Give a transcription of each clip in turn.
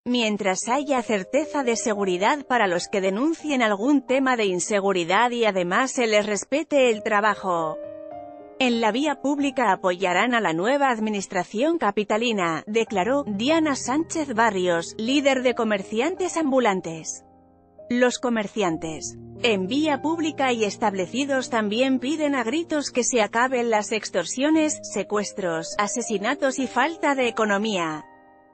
Mientras haya certeza de seguridad para los que denuncien algún tema de inseguridad y además se les respete el trabajo en la vía pública, apoyarán a la nueva administración capitalina, declaró Diana Sánchez Barrios, líder de comerciantes ambulantes. Los comerciantes en vía pública y establecidos también piden a gritos que se acaben las extorsiones, secuestros, asesinatos y falta de economía.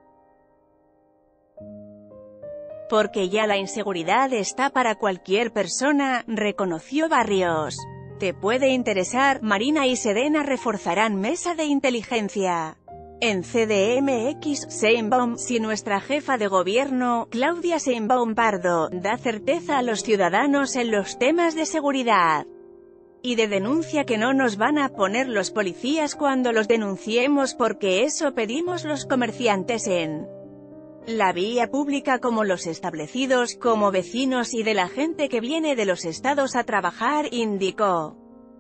Porque ya la inseguridad está para cualquier persona, reconoció Barrios. Te puede interesar, Marina y Sedena reforzarán mesa de inteligencia. En CDMX, Sheinbaum, si nuestra jefa de gobierno, Claudia Sheinbaum Pardo, da certeza a los ciudadanos en los temas de seguridad y de denuncia que no nos van a poner los policías cuando los denunciemos, porque eso pedimos los comerciantes en la vía pública, como los establecidos, como vecinos y de la gente que viene de los estados a trabajar, indicó.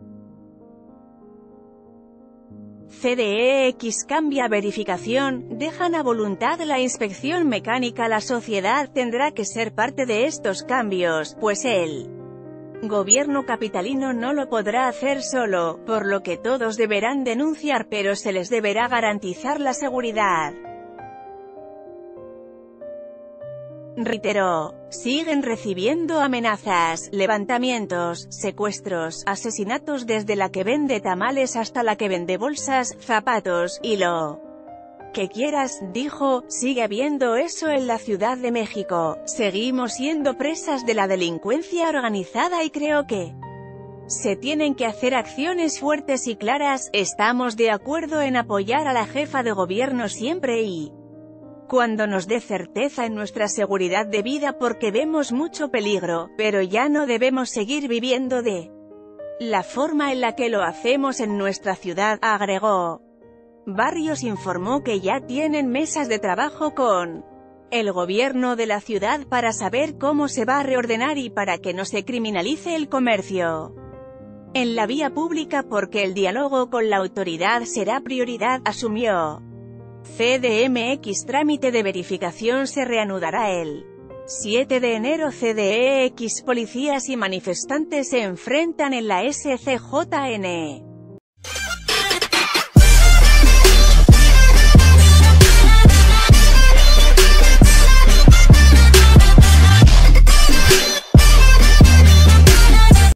CDEX cambia verificación, dejan a voluntad la inspección mecánica. La sociedad tendrá que ser parte de estos cambios, pues el gobierno capitalino no lo podrá hacer solo, por lo que todos deberán denunciar, pero se les deberá garantizar la seguridad. Reiteró, siguen recibiendo amenazas, levantamientos, secuestros, asesinatos, desde la que vende tamales hasta la que vende bolsas, zapatos, y lo que quieras, dijo. Sigue habiendo eso en la Ciudad de México, seguimos siendo presas de la delincuencia organizada y creo que se tienen que hacer acciones fuertes y claras. Estamos de acuerdo en apoyar a la jefa de gobierno siempre y cuando nos dé certeza en nuestra seguridad de vida, porque vemos mucho peligro, pero ya no debemos seguir viviendo de la forma en la que lo hacemos en nuestra ciudad, agregó. Barrios informó que ya tienen mesas de trabajo con el gobierno de la ciudad para saber cómo se va a reordenar y para que no se criminalice el comercio en la vía pública, porque el diálogo con la autoridad será prioridad, asumió. CDMX. Trámite de verificación se reanudará el 7 de enero. CDEX. Policías y manifestantes se enfrentan en la SCJN.